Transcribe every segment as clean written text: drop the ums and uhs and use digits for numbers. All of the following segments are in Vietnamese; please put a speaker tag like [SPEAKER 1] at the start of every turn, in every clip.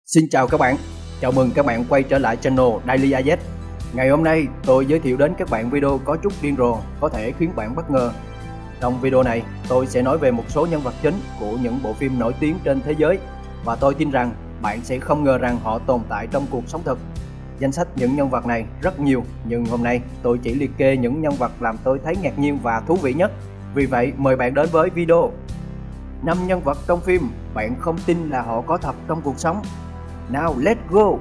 [SPEAKER 1] Xin chào các bạn, chào mừng các bạn quay trở lại channel Daily AZ. Ngày hôm nay tôi giới thiệu đến các bạn video có chút điên rồ, có thể khiến bạn bất ngờ. Trong video này tôi sẽ nói về một số nhân vật chính của những bộ phim nổi tiếng trên thế giới, và tôi tin rằng bạn sẽ không ngờ rằng họ tồn tại trong cuộc sống thực. Danh sách những nhân vật này rất nhiều, nhưng hôm nay tôi chỉ liệt kê những nhân vật làm tôi thấy ngạc nhiên và thú vị nhất. Vì vậy mời bạn đến với video. 5 nhân vật trong phim bạn không tin là họ có thật trong cuộc sống. Nào let's go!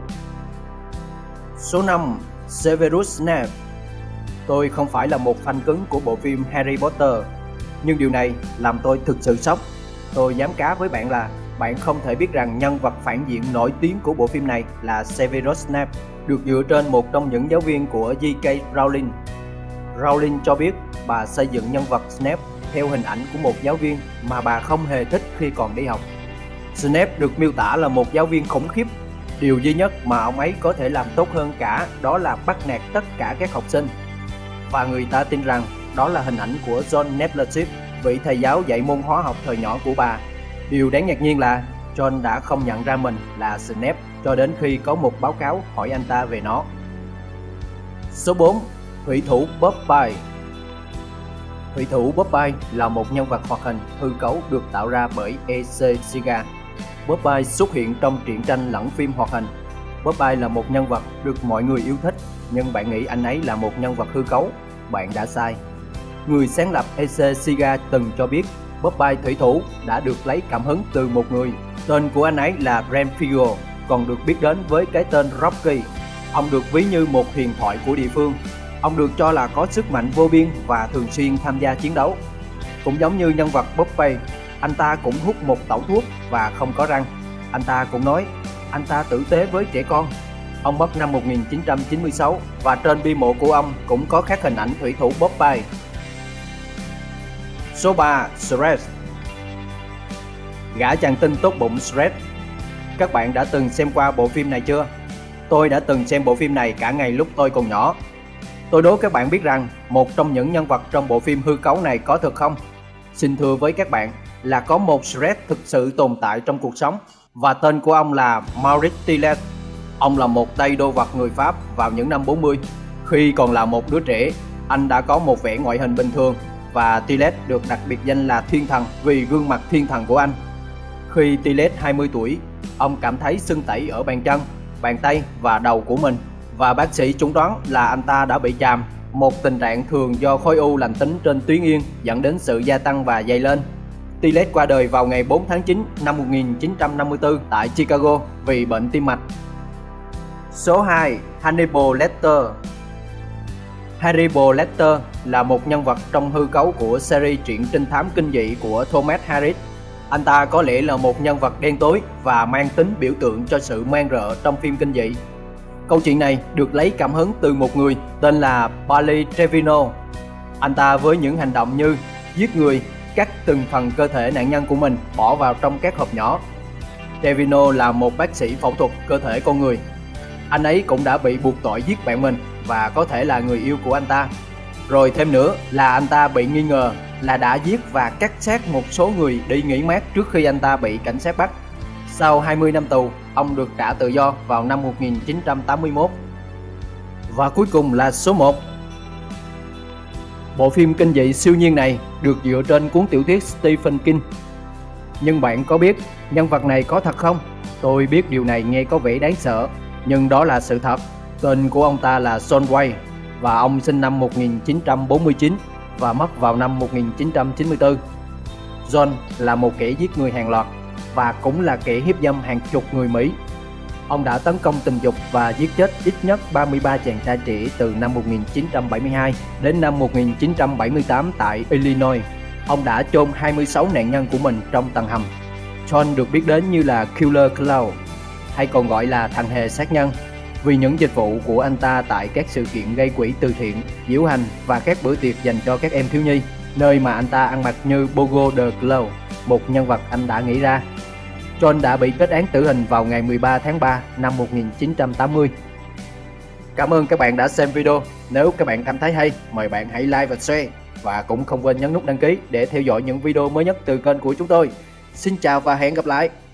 [SPEAKER 1] Số 5. Severus Snape. Tôi không phải là một fan cứng của bộ phim Harry Potter, nhưng điều này làm tôi thực sự sốc. Tôi dám cá với bạn là bạn không thể biết rằng nhân vật phản diện nổi tiếng của bộ phim này là Severus Snape, được dựa trên một trong những giáo viên của J.K. Rowling. Rowling cho biết bà xây dựng nhân vật Snape theo hình ảnh của một giáo viên mà bà không hề thích khi còn đi học. Snape được miêu tả là một giáo viên khủng khiếp. Điều duy nhất mà ông ấy có thể làm tốt hơn cả đó là bắt nạt tất cả các học sinh. Và người ta tin rằng đó là hình ảnh của John Nettleship, vị thầy giáo dạy môn hóa học thời nhỏ của bà. Điều đáng ngạc nhiên là John đã không nhận ra mình là Snape cho đến khi có một báo cáo hỏi anh ta về nó. Số 4. Thủy thủ Popeye. Thủy thủ Popeye là một nhân vật hoạt hình hư cấu được tạo ra bởi E.C. Segar. Popeye xuất hiện trong truyện tranh lẫn phim hoạt hình. Popeye là một nhân vật được mọi người yêu thích, nhưng bạn nghĩ anh ấy là một nhân vật hư cấu? Bạn đã sai. Người sáng lập E.C. Segar từng cho biết Popeye thủy thủ đã được lấy cảm hứng từ một người. Tên của anh ấy là Brent Figo, còn được biết đến với cái tên Rocky. Ông được ví như một huyền thoại của địa phương. Ông được cho là có sức mạnh vô biên và thường xuyên tham gia chiến đấu. Cũng giống như nhân vật Popeye, anh ta cũng hút một tẩu thuốc và không có răng. Anh ta cũng nói anh ta tử tế với trẻ con. Ông mất năm 1996 và trên bia mộ của ông cũng có khắc hình ảnh thủy thủ Popeye. Số 3. Shrek. Gã chàng tinh tốt bụng Shrek. Các bạn đã từng xem qua bộ phim này chưa? Tôi đã từng xem bộ phim này cả ngày lúc tôi còn nhỏ. Tôi đố các bạn biết rằng một trong những nhân vật trong bộ phim hư cấu này có thật không? Xin thưa với các bạn là có một Shrek thực sự tồn tại trong cuộc sống, và tên của ông là Maurice Tillet. Ông là một tay đô vật người Pháp vào những năm 40. Khi còn là một đứa trẻ, anh đã có một vẻ ngoại hình bình thường, và Tillet được đặt biệt danh là Thiên Thần vì gương mặt thiên thần của anh. Khi Tillet 20 tuổi, ông cảm thấy sưng tấy ở bàn chân, bàn tay và đầu của mình, và bác sĩ chẩn đoán là anh ta đã bị chàm, một tình trạng thường do khối u lành tính trên tuyến yên dẫn đến sự gia tăng và dày lên. Tillet qua đời vào ngày 4 tháng 9 năm 1954 tại Chicago vì bệnh tim mạch. Số 2. Hannibal Lecter. Hannibal Lecter là một nhân vật trong hư cấu của series truyện trinh thám kinh dị của Thomas Harris. Anh ta có lẽ là một nhân vật đen tối và mang tính biểu tượng cho sự man rợ trong phim kinh dị. Câu chuyện này được lấy cảm hứng từ một người tên là Barry Trevino. Anh ta với những hành động như giết người, cắt từng phần cơ thể nạn nhân của mình bỏ vào trong các hộp nhỏ. Trevino là một bác sĩ phẫu thuật cơ thể con người. Anh ấy cũng đã bị buộc tội giết bạn mình và có thể là người yêu của anh ta. Rồi thêm nữa là anh ta bị nghi ngờ là đã giết và cắt xác một số người đi nghỉ mát trước khi anh ta bị cảnh sát bắt. Sau 20 năm tù, ông được trả tự do vào năm 1981. Và cuối cùng là số 1. Bộ phim kinh dị siêu nhiên này được dựa trên cuốn tiểu thuyết Stephen King. Nhưng bạn có biết nhân vật này có thật không? Tôi biết điều này nghe có vẻ đáng sợ, nhưng đó là sự thật. Tên của ông ta là John Wayne, và ông sinh năm 1949 và mất vào năm 1994. John là một kẻ giết người hàng loạt và cũng là kẻ hiếp dâm hàng chục người Mỹ. Ông đã tấn công tình dục và giết chết ít nhất 33 chàng trai trẻ từ năm 1972 đến năm 1978 tại Illinois. Ông đã chôn 26 nạn nhân của mình trong tầng hầm. John được biết đến như là Killer Clown, hay còn gọi là thằng hề sát nhân, vì những dịch vụ của anh ta tại các sự kiện gây quỹ từ thiện, diễu hành và các bữa tiệc dành cho các em thiếu nhi, nơi mà anh ta ăn mặc như Pogo the Clown, một nhân vật anh đã nghĩ ra. John đã bị kết án tử hình vào ngày 13 tháng 3 năm 1980. Cảm ơn các bạn đã xem video. Nếu các bạn cảm thấy hay, mời bạn hãy like và share. Và cũng không quên nhấn nút đăng ký để theo dõi những video mới nhất từ kênh của chúng tôi. Xin chào và hẹn gặp lại.